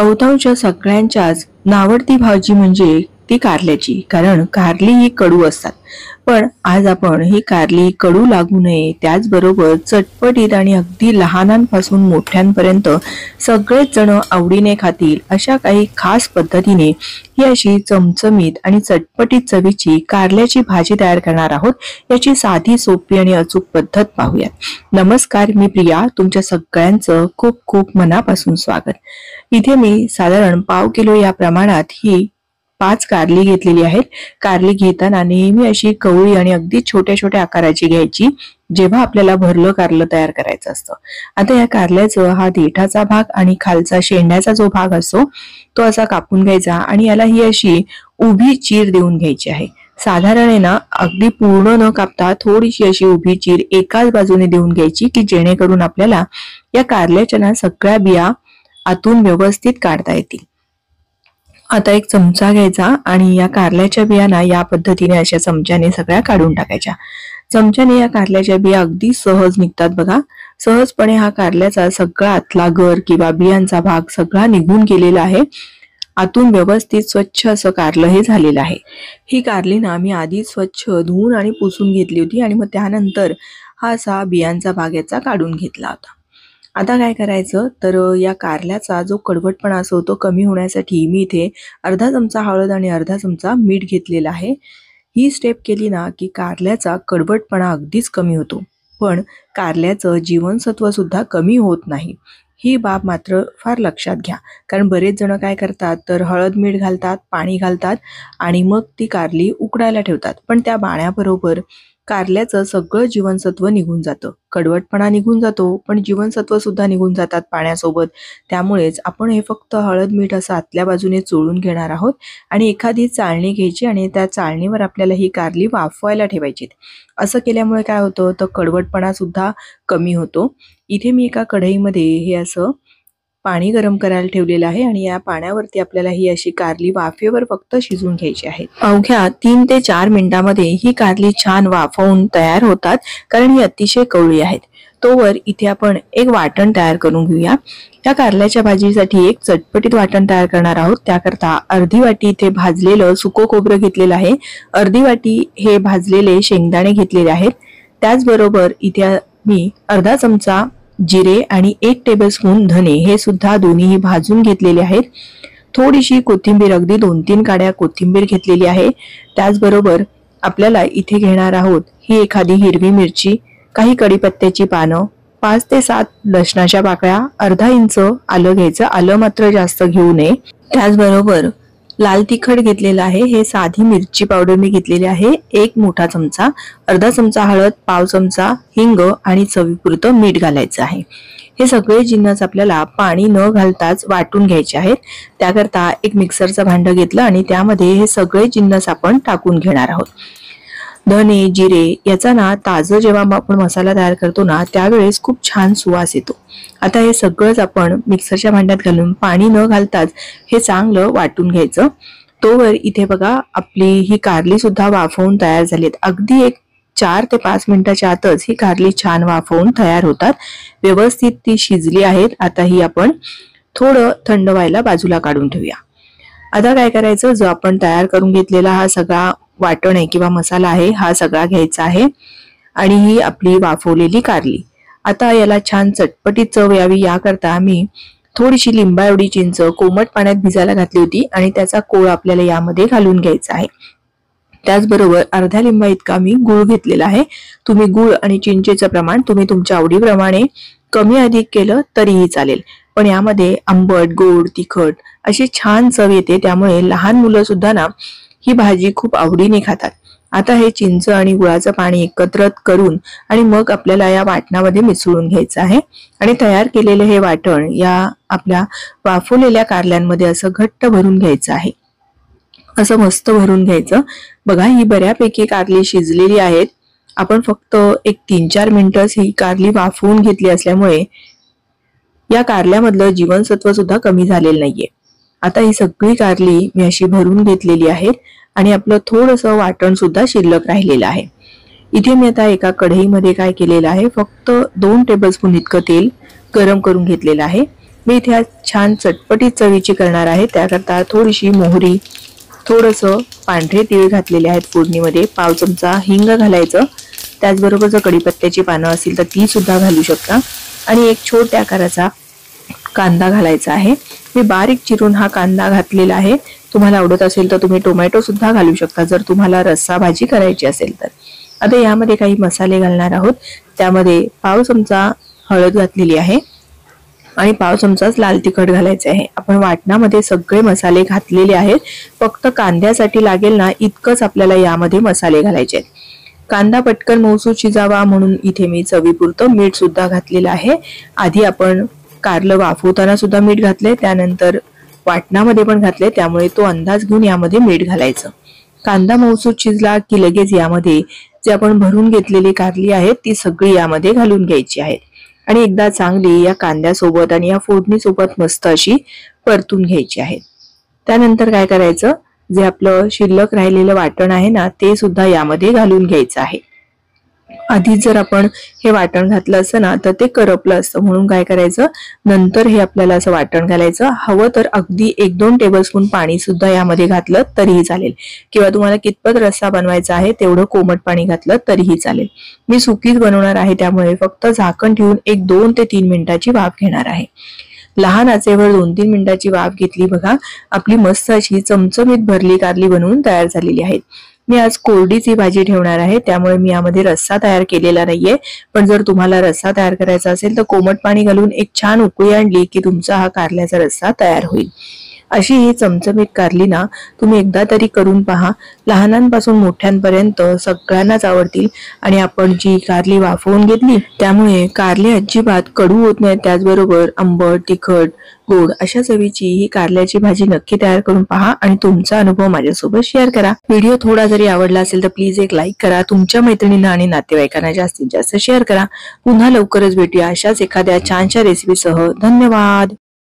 बहुतांश सगळ्यांच्याच नावडती भाजी म्हणजे ती कारल्याची, कारण कारली ही कडू असतात. पण आज आपण ही कारली कडू लागू नये त्याचबरोबर चटपटीत आणि अगदी लहानांपासून मोठ्यांपर्यंत सगळेच जण आवडीने खातील अशा काही खास पद्धतीने ही अशी चमचमीत आणि चटपटीत चवीची कारल्याची भाजी तयार करणार आहोत. याची साधी सोपी आणि अचूक पद्धत पाहूयात. नमस्कार, मी प्रिया, तुमच्या सगळ्यांचं खूप खूप मनापासून स्वागत. इथे मी साधारण पाव किलो या प्रमाणात ही 5 कारली घेतलेली आहेत. कारली घेताना नेहमी अशी कवळी आणि अगदी छोट्या छोट्या आकाराची घ्यायची जेव्हा आपल्याला भरलं कारलं तयार करायचं असतं. आता या कारल्याचं हा देठाचा भाग आणि खालचा शेंड्याचा जो भाग असतो तो असा कापून घ्यायचा आणि याला ही अशी उभी चीर देऊन घ्यायची आहे. साधारण ना अगदी पूर्ण न कापता थोडीशी अशी उभी चीर एकाच बाजूने देऊन घ्यायची की जेणेकरून आपल्याला या कारल्याच्या ना सगळ्या बिया आतून व्यवस्थित काढता येतील. आता एक चमचा घ्यायचा आणि या कारल्याच्या बियांना या पद्धतीने अशा चमच्याने सगळ्या काढून टाकायच्या. चमच्याने या कारल्याच्या बिया अगदी सहज निघतात बघा. सहजपणे हा कारल्याचा सगळा आतला गर किंवा बियांचा भाग सगळा निघून गेलेला आहे. आतून व्यवस्थित स्वच्छ असं कारलं हे झालेलं आहे. ही कारली ना मी आधी स्वच्छ धुवून आणि पुसून घेतली होती आणि मग त्यानंतर हा असा बियांचा भाग याचा काढून घेतला होता. आता काय करायचं तर या कारल्याचा जो कडवटपणा असतो तो कमी होण्यासाठी मी इथे अर्धा चमचा हळद आणि अर्धा चमचा मीठ घेतलेला आहे. ही स्टेप केली ना की कारल्याचा कडवटपणा अगदीच कमी होतो, पण कारल्याचं जीवनसत्व सुद्धा कमी होत नाही. ही बाब मात्र फार लक्षात घ्या, कारण बरेच जण काय करतात तर हळद मीठ घालतात, पाणी घालतात आणि मग ती कारली उकडायला ठेवतात. पण त्या पाण्याबरोबर कारल्याचं सगळं जीवनसत्व निघून जातं, कडवटपणा निघून जातो, पण जीवनसत्व सुद्धा निघून जातात पाण्यासोबत. त्यामुळेच आपण हे फक्त हळद मीठ असं आतल्या बाजूने चोळून घेणार आहोत आणि एखादी चाळणी घ्यायची आणि त्या चाळणीवर आपल्याला ही कारली वाफवायला ठेवायची. असं केल्यामुळे काय होतं तर कडवटपणा सुद्धा कमी होतो. इथे मी एका कढईमध्ये हे असं पाणी गरम करायला ठेवलेलं आहे आणि या पाण्यावरती आपल्याला ही अशी कारली वाफेवर फक्त शिजवून घ्यायची आहे. अवघ्या 3 ते 4 मिनिटांमध्ये ही कारली छान वाफवून तयार होतात, कारण ही अतिशय कवळी आहेत. तोवर इथे आपण एक वाटण तयार करून घेऊया. या कारल्याच्या भाजीसाठी एक चटपटीत वाटण तयार करणार आहोत. त्याकरता अर्धी वाटी इथे भाजलेलं सुकं खोबरं घेतलेलं आहे, अर्धी वाटी हे भाजलेले शेंगदाणे घेतलेले आहेत. त्याचबरोबर इथे मी अर्धा चमचा जिरे आणि 1 टेबलस्पून धने हे सुद्धा दोन्ही भाजून घेतलेले आहेत. थोडीशी कोथिंबीर, अगदी 2-3 काड्या कोथिंबीर घेतलेली आहे. त्याचबरोबर आपल्याला इथे घेणार आहोत ही एखादी हिरवी मिरची, काही कढीपत्त्याची पानं, 5 ते 7 लसणाच्या पाकळ्या, अर्धा इंच आलं घ्यायचं, आलं मात्र जास्त घेऊ नये. त्याचबरोबर लाल तिखट घेतलेलं आहे, हे साधी मिरची पावडर मी घेतलेली आहे 1 मोठा चमचा, अर्धा चमचा हळद, पाव चमचा हिंग आणि चवीपुरतं मीठ घालायचं आहे. हे सगळे जिन्नस आपल्याला पाणी न घालताच वाटून घ्यायचे आहेत. त्याकरता एक मिक्सरचं भांडं घेतलं आणि त्यामध्ये हे सगळे जिन्नस आपण टाकून घेणार आहोत. धने, जिरे याचा ना ताजं जेव्हा आपण मसाला तयार करतो ना त्यावेळेस खूप छान सुवास येतो. आता हे सगळंच आपण मिक्सरच्या भांड्यात घालून पाणी न घालताच हे चांगलं वाटून घ्यायचं. तोवर इथे बघा आपली ही कारली सुद्धा वाफवून तयार झालीत. अगदी एक 4 ते 5 मिनिटाच्या आतच ही कारली छान वाफवून तयार होतात. व्यवस्थित ती शिजली आहेत. आता ही आपण थोडं थंड व्हायला बाजूला काढून ठेवूया. आता काय करायचं, जो आपण तयार करून घेतलेला हा सगळा वाटण आहे किंवा मसाला आहे हा सगळा घ्यायचा आहे आणि ही आपली वाफवलेली कारली. आता याला छान चटपटीत चव यावी याकरता मी थोडीशी लिंबा एवढी चिंच कोमट पाण्यात भिजायला घातली होती आणि त्याचा कोळ आपल्याला यामध्ये घालून घ्यायचा आहे. त्याचबरोबर अर्ध्या लिंबा इतका मी गूळ घेतलेला आहे. तुम्ही गूळ आणि चिंचेचं प्रमाण तुम्ही तुमच्या आवडीप्रमाणे कमी अधिक केलं तरीही चालेल, पण यामध्ये आंबट, गोड, तिखट अशी छान चव येते. त्यामुळे लहान मुलं सुद्धा ना ही भाजी खूप आवडीने खातात. आता हे चिंच आणि गुळाचं पाणी एकत्र करून आणि मग आपल्याला या वाटणामध्ये मिसळून घ्यायचं आहे आणि तयार केलेले हे वाटण या आपल्या वाफवलेल्या कारल्यांमध्ये असं घट्ट भरून घ्यायचं आहे. असं मस्त भरून घ्यायचं. बघा ही बऱ्यापैकी कारली शिजलेली आहेत. आपण फक्त एक 3-4 मिनिटच ही कारली वाफवून घेतली असल्यामुळे या कारल्यामधलं जीवनसत्व सुद्धा कमी झालेलं नाहीये. आता ही सगळी कारली मी अशी भरून घेतलेली आहेत आणि आपलं थोडंसं वाटण सुद्धा शिल्लक राहिलेलं आहे. इथे मी आता एका कढईमध्ये काय केलेलं आहे, फक्त 2 टेबलस्पून इतकं तेल गरम करून घेतलेलं आहे मी इथे आज छान चटपटीत चवीची करणार आहे। त्याकरता थोडीशी मोहरी, थोडंसं पांढरे तीळ घातलेले आहेत फोडणीमध्ये, पाव चमचा हिंग घालायचं, त्याचबरोबर जर कढीपत्त्याची पानं असतील तर ती सुद्धा घालू शकता आणि एक छोट्या आकाराचा कांदा घालायचा आहे। मी बारीक चिरून हा कांदा घातलेला आहे। तुम्हाला आवडत असेल तर तुम्ही टोमॅटो सुद्धा घालू शकता जर तुम्हाला रस्सा भाजी करायची असेल तर। आता यामध्ये काही मसाले घालणार आहोत। त्यामध्ये पाव चमचा हळद घातलेली आहे आणि पाव चमचाच लाल तिखट घालायचे आहे। आपण वाटणामध्ये सगळे मसाले घातलेले आहेत, फक्त कांद्यासाठी लागेल ना इतकंच आपल्याला यामध्ये मसाले घालायचे आहेत। कांदा पटकन मऊसूत शिजावा म्हणून इथे मी चवीपुरतं मीठ सुद्धा घातलेलं आहे। आधी आपण कारलं वाफवताना सुद्धा मीठ घातले, त्यानंतर वाटणामध्ये पण घातले, त्यामुळे तो अंदाज घेऊन यामध्ये मीठ घालायचं। कांदा मऊसूत शिजला की लगेच यामध्ये जे आपण भरून घेतलेली कारली आहेत ती सगळी यामध्ये घालून घ्यायची आहे आणि एकदा चांगली या कांद्यासोबत आणि या फोडणीसोबत मस्त अशी परतून घ्यायची आहे। त्यानंतर काय करायचं, जे आपलं शिल्लक राहिलेलं वाटण आहे ना ते सुद्धा यामध्ये घालून घ्यायचं आहे। आधी जर आपण हे वाटण घातलं असतं ना तर ते करपलं असतं, म्हणून काय करायचं, नंतर हे आपल्याला असं वाटण घालायचं। हवं तर अगदी 1-2 टेबलस्पून पाणी सुद्धा यामध्ये घातलं तरीही चालेल, किंवा तुम्हाला कितपत रस्सा बनवायचा आहे तेवढं कोमट पाणी घातलं तरीही चालेल। मी सुकीच बनवणार आहे त्यामुळे फक्त झाकण ठेवून 2 ते 3 मिनिटाची वाफ घेणार आहे। लहान आचेवर 2-3 मिनिटाची वाफ घेतली बघा, आपली मस्त अशी चमचमीत भरली कारली बनवून तयार झालेली आहे। मी आज कोरडीची भाजी ठेवणार आहे त्यामुळे मी यामध्ये रस्सा तयार केलेला नाहीये, पण जर तुम्हाला रस्सा तयार करायचा असेल तर कोमट पाणी घालून एक छान उकळी आणली की तुमचा हा कारल्याचा रस्सा तयार होईल। अशी ही चमचमीत कारली ना तुम्ही एकदा तरी करून पहा, लहानांपासून मोठ्यांपर्यंत सगळ्यांनाच आवडतील। आणि आपण जी कारली वाफवून घेतली त्यामुळे कारली अजिबात कडू होत नाही, त्याचबरोबर आंबट, तिखट, गोड अशा चवीची ही कारल्याची भाजी नक्की तयार करून पहा आणि तुमचा अनुभव माझ्यासोबत शेअर करा। व्हिडिओ थोडा जरी आवडला असेल तर प्लीज एक लाईक करा, तुमच्या मैत्रिणींना आणि नातेवाईकांना जास्तीत जास्त शेअर करा। पुन्हा लवकरच भेटूया अशाच एखाद्या छानशा रेसिपीसह। धन्यवाद।